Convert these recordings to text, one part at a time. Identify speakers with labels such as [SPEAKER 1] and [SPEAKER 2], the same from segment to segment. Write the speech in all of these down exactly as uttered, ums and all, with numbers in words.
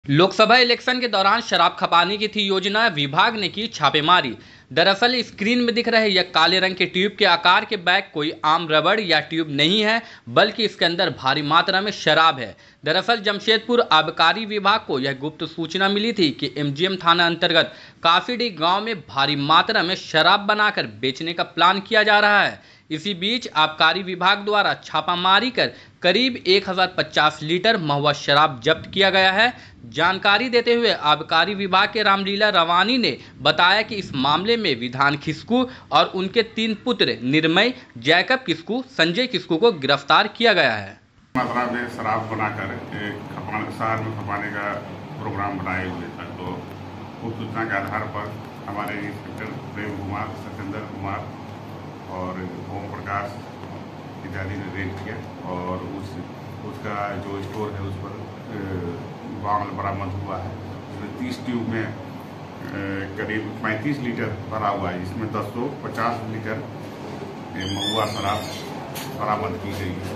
[SPEAKER 1] Lok Sabha election के दौरान शराब खपाने की थी योजना, विभाग ने की छापेमारी। दरअसल स्क्रीन में दिख रहे यह काले रंग के ट्यूब के आकार के बैग कोई आम रबड़ या ट्यूब नहीं है, बल्कि इसके अंदर भारी मात्रा में शराब है। दरअसल जमशेदपुर आबकारी विभाग को यह गुप्त सूचना मिली थी कि एमजीएम थाना अंतर्गत काफीडी गांव में भारी मात्रा में शराब बनाकर बेचने का प्लान किया जा रहा है। इसी बीच आबकारी विभाग द्वारा छापामारी कर करीब एक हजार पचास लीटर महुआ शराब जब्त किया गया है। जानकारी देते हुए आबकारी विभाग के रामलीला रवानी ने बताया कि इस मामले में विधान किस्कू और उनके तीन पुत्र निर्मय, जैकब किस्कू, संजय किस्कू को गिरफ्तार किया गया है।
[SPEAKER 2] मात्रा में शराब बनाकर खपाने शहर में खपाने का प्रोग्राम बनाए हुए था, तो उस सूचना के आधार पर हमारे इंस्पेक्टर प्रेम कुमार, सत्येंद्र कुमार और ओम प्रकाश इत्यादि ने रेड किया और उस उसका जो स्टोर है उस पर वाहन बरामद हुआ है। इसमें तीस ट्यूब में करीब पैंतीस लीटर भरा हुआ है, इसमें दस सौ पचास लीटर महुआ शराब बरामद की गई है।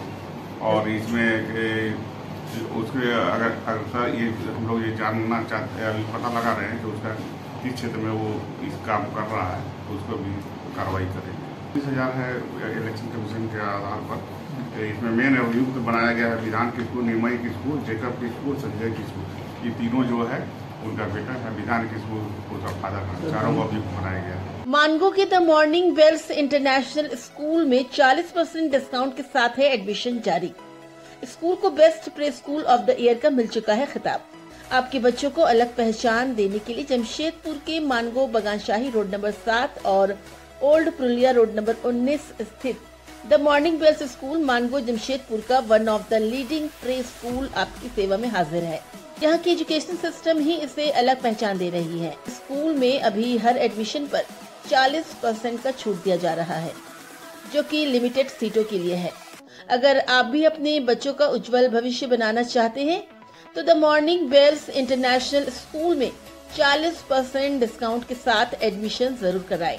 [SPEAKER 2] और इसमें उसके अगर अगर सर ये हम लोग ये जानना चाहते हैं, अभी पता लगा रहे हैं कि उसका किस क्षेत्र में वो इस काम कर रहा है, तो उसको भी कार्रवाई करेंगे। बीस हजार है इलेक्शन कमीशन के आधार पर। इसमें मेन अभियुक्त बनाया गया है विधान किस्कू, निर्मय किस्कू, जैकब किस्कू, संजय किस्कू। ये तीनों जो है उनका बेटा है, विधान किस्कू उसका फादर है। चारों को अभियुक्त बनाया गया है।
[SPEAKER 3] मानगो के the morning bells international school में चालीस परसेंट डिस्काउंट के साथ है एडमिशन जारी। स्कूल को best preschool of the year का मिल चुका है खिताब। आपके बच्चों को अलग पहचान देने के लिए जमशेदपुर के मानगो बगानशाही रोड नंबर सात और ओल्ड पुरुलिया रोड नंबर उन्नीस स्थित the morning bells school Mango Jamshedpur का one of the leading preschool आपकी सेवा में हाजिर है। यहाँ की एजुकेशन सिस्टम ही इसे अलग पहचान दे रही है। स्कूल में अभी हर एडमिशन पर चालीस परसेंट का छूट दिया जा रहा है, जो कि लिमिटेड सीटों के लिए है। अगर आप भी अपने बच्चों का उज्जवल भविष्य बनाना चाहते हैं तो the morning bells international school में चालीस परसेंट डिस्काउंट के साथ एडमिशन जरूर कराएं।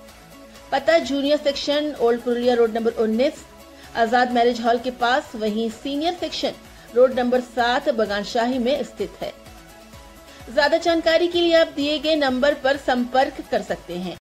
[SPEAKER 3] पता junior section old Purulia road number उन्नीस, आजाद मैरिज हॉल के पास, वहीं सीनियर सेक्शन रोड नंबर सात बगानशाही में स्थित है। ज्यादा जानकारी के लिए आप दिए गए नंबर पर संपर्क कर सकते हैं।